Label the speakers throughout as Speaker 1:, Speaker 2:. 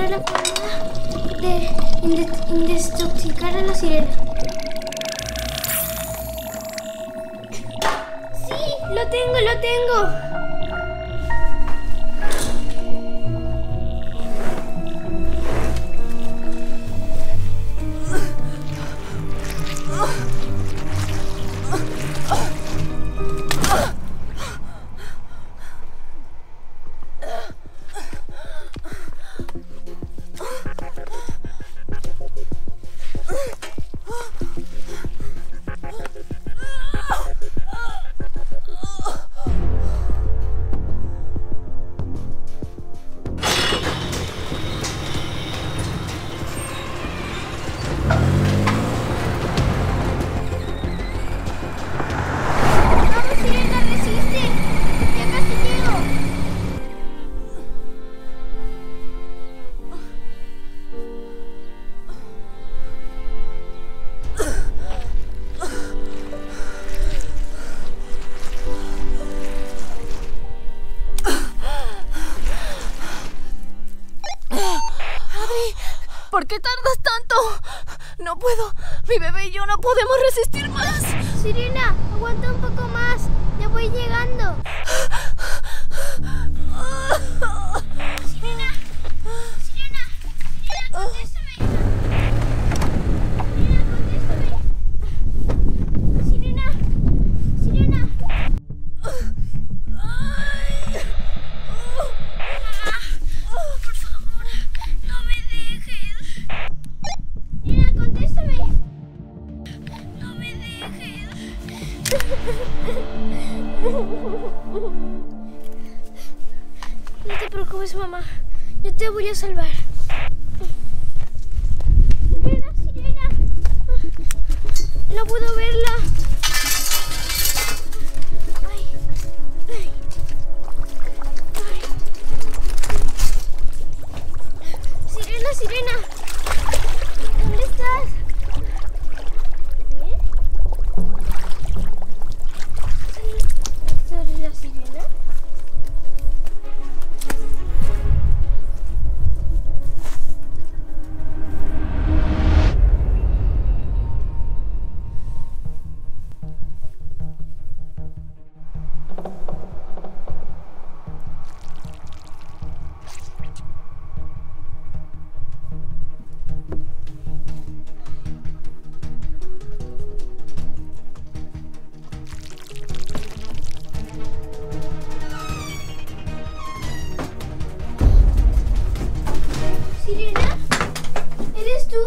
Speaker 1: encontré la forma de intoxicar a la sirena. ¡Sí! ¡Lo tengo, lo tengo!
Speaker 2: ¿Por qué tardas tanto? No puedo. Mi bebé y yo no podemos resistir más.
Speaker 1: Sirena, aguanta un poco más. Ya voy llegando. Sirena, Sirena, Sirena, contéstame. Sirena, contéstame. Sirena, Sirena. Por favor, no me dejes. Sirena, contéstame. No me dejes. No te preocupes, mamá. Yo te voy a salvar. Sirena, Sirena. No puedo verla. Ay, ay, ay. Sirena, Sirena. ¿Dónde estás? ¿Bien? ¿Esto es la sirena? Sirena, ¿eres tú?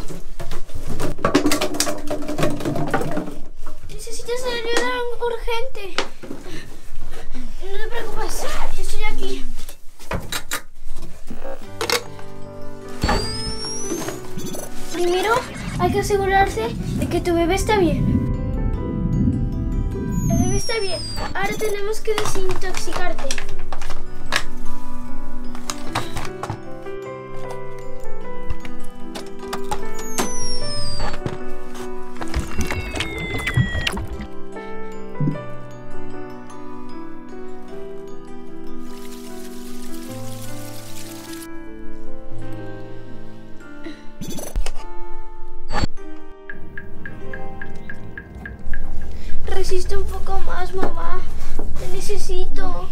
Speaker 1: Necesitas ayuda urgente. No te preocupes, yo estoy aquí. Primero hay que asegurarse de que tu bebé está bien. El bebé está bien. Ahora tenemos que desintoxicarte. Resiste un poco más, mamá. Te necesito.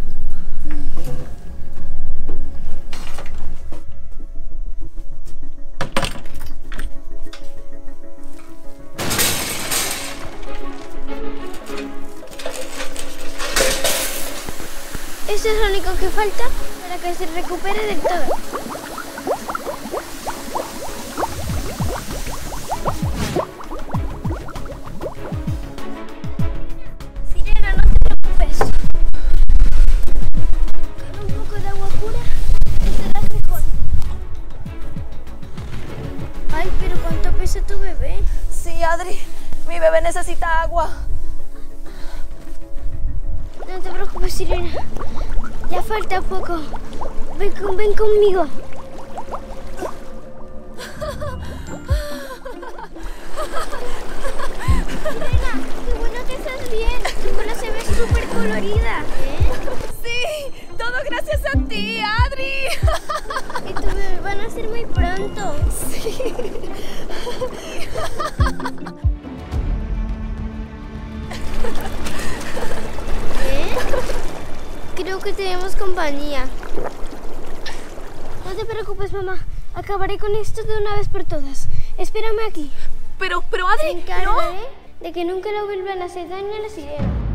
Speaker 1: Eso es lo único que falta para que se recupere del todo. Sirena, no te preocupes. Con un poco de agua pura estarás mejor. Ay, pero ¿cuánto pesa tu bebé?
Speaker 2: Sí, Adri. Mi bebé necesita agua.
Speaker 1: No te preocupes, Sirena. Ya falta poco. Ven conmigo. Sirena, qué bueno que estás bien. Tu cola se ve súper colorida.
Speaker 2: Sí, todo gracias a ti, Adri.
Speaker 1: Y tu bebé van a ser muy pronto.
Speaker 2: Sí.
Speaker 1: Creo que tenemos compañía. No te preocupes, mamá. Acabaré con esto de una vez por todas. Espérame aquí.
Speaker 2: Pero Adri,
Speaker 1: Me encargaré de que nunca le vuelvan a hacer daño a la sirena.